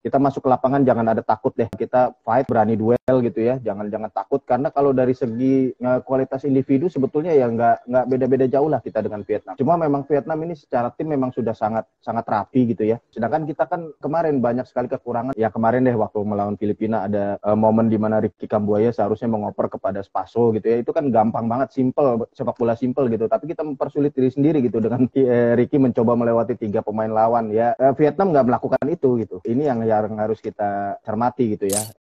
kita masuk ke lapangan jangan ada takut deh, kita fight, berani duel gitu ya, jangan takut, karena kalau dari segi kualitas individu sebetulnya ya nggak beda-beda jauh lah kita dengan Vietnam. Cuma memang Vietnam ini secara tim memang sudah sangat rapi gitu ya. Sedangkan kita kan kemarin banyak sekali kekurangan. Ya kemarin deh waktu melawan Filipina ada momen di mana Ricky Kambuaya seharusnya mengoper kepada Spaso gitu ya. Itu kan gampang banget, simple, sepak bola simple gitu. Tapi kita mempersulit diri sendiri gitu dengan Ricky mencoba melewati 3 pemain lawan ya. Vietnam nggak melakukan itu gitu. Ini yang harus kita cermati gitu ya.